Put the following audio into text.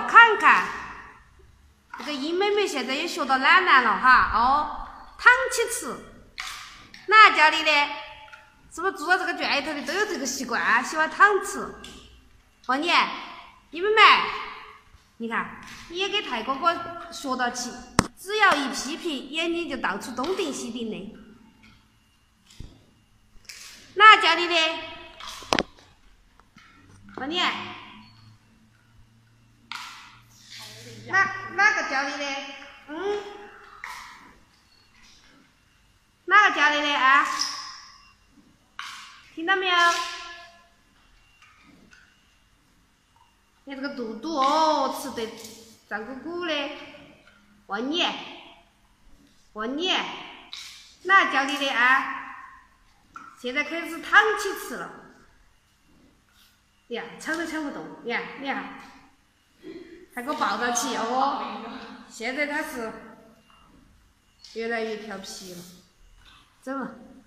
哦，看看，这个英妹妹现在也学到懒懒了哈。哦，躺起吃。哪教你的？是不是住到这个圈里头的都有这个习惯，喜欢躺吃？哦你，英妹妹，你看，你也给泰哥哥学到起，只要一批评，眼睛就到处东盯西盯的。哪教你的？哦你，哪个教你的？哪个教你的啊？听到没有？你这个肚肚哦，吃得胀鼓鼓的。问你，哪教你的啊？现在开始躺起吃了。呀，抢都抢不动，你看，还给我抱到起哦。现在他是越来越调皮了，走了。